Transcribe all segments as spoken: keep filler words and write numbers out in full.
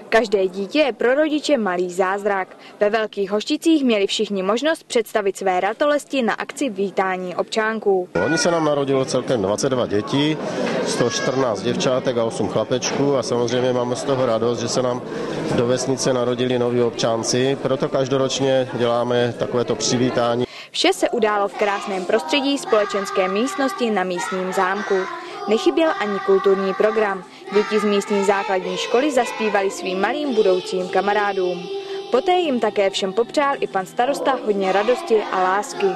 Každé dítě je pro rodiče malý zázrak. Ve Velkých Hošticích měli všichni možnost představit své ratolesti na akci vítání občánků. Oni se nám narodilo celkem dvacet dva dětí, sto čtrnáct děvčátek a osm chlapečků a samozřejmě máme z toho radost, že se nám do vesnice narodili noví občánci, proto každoročně děláme takovéto přivítání. Vše se událo v krásném prostředí společenské místnosti na místním zámku. Nechyběl ani kulturní program. Děti z místní základní školy zaspívali svým malým budoucím kamarádům. Poté jim také všem popřál i pan starosta hodně radosti a lásky.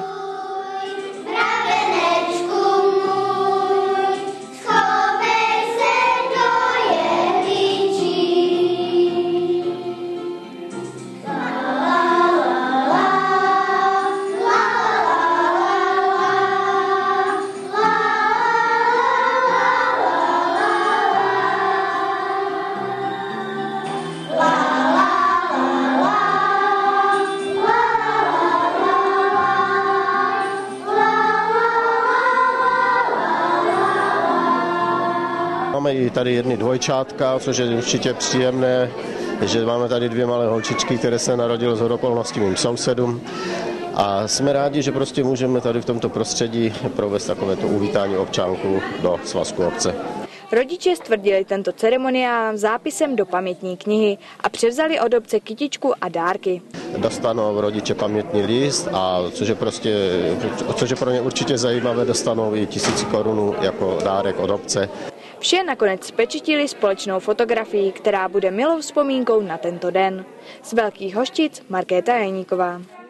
Máme i tady jedny dvojčátka, což je určitě příjemné, že máme tady dvě malé holčičky, které se narodily shodou okolností mým sousedům. A jsme rádi, že prostě můžeme tady v tomto prostředí provést takovéto uvítání občánků do svazku obce. Rodiče stvrdili tento ceremoniál zápisem do pamětní knihy a převzali od obce kytičku a dárky. Dostanou rodiče pamětní list, a což je, prostě, což je pro ně určitě zajímavé, dostanou i tisíc korun jako dárek od obce. Vše nakonec zpečetili společnou fotografií, která bude milou vzpomínkou na tento den. Z Velkých Hoštic Markéta Jeníková.